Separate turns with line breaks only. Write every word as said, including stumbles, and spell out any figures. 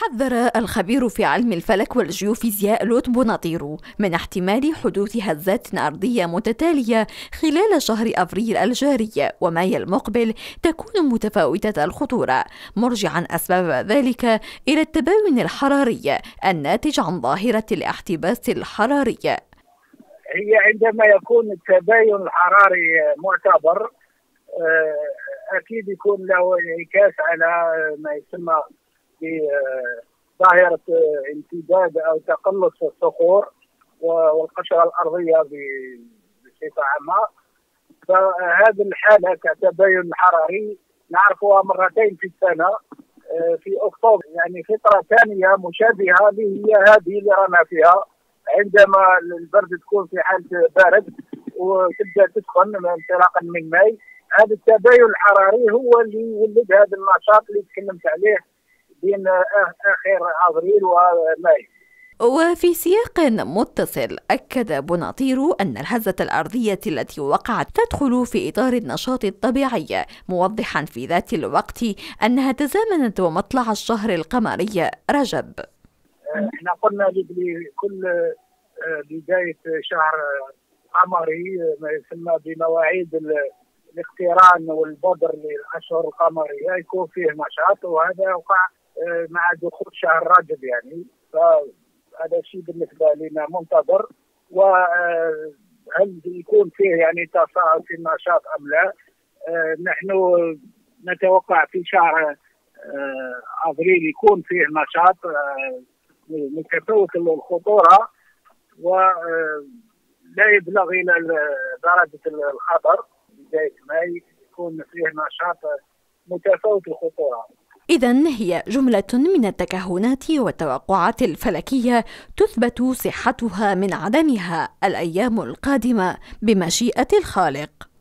حذر الخبير في علم الفلك والجيوفيزياء لوط بوناطيرو من احتمال حدوث هزات أرضية متتالية خلال شهر أفريل الجاري وماي المقبل تكون متفاوتة الخطورة، مرجعا أسباب ذلك إلى التباين الحراري الناتج عن ظاهرة الاحتباس الحراري.
هي عندما يكون التباين الحراري معتبر أكيد يكون له انعكاس على ما يسمى بظاهرة امتداد أو تقلص الصخور والقشرة الأرضية بصفة عامة. فهذه الحالة كتباين حراري نعرفها مرتين في السنة في أكتوبر، يعني فترة ثانية مشابهة هي هذه اللي رانا فيها، عندما البرد تكون في حالة برد وتبدأ تسخن انطلاقا من ماي. هذا التباين الحراري هو اللي يولد هذا النشاط اللي تكلمت عليه بين آخر أفريل وماي.
وفي سياق متصل أكد بوناطيرو أن الهزة الأرضية التي وقعت تدخل في إطار النشاط الطبيعي، موضحا في ذات الوقت أنها تزامنت ومطلع الشهر القمري رجب.
احنا قلنا لكل بداية شهر قمري ما يسمى بمواعيد الاقتران والبدر للأشهر القمرية يكون فيه نشاط، وهذا وقع مع دخول شهر رجب يعني. فهذا الشيء بالنسبة لنا منتظر، وهل يكون فيه يعني تصاعد في النشاط أم لا؟ نحن نتوقع في شهر أفريل يكون فيه نشاط متفاوت الخطورة ولا يبلغ إلى درجة الخطر. بداية ماي يكون فيه نشاط متفاوت الخطورة.
إذن هي جملة من التكهنات والتوقعات الفلكية تثبت صحتها من عدمها الأيام القادمة بمشيئة الخالق.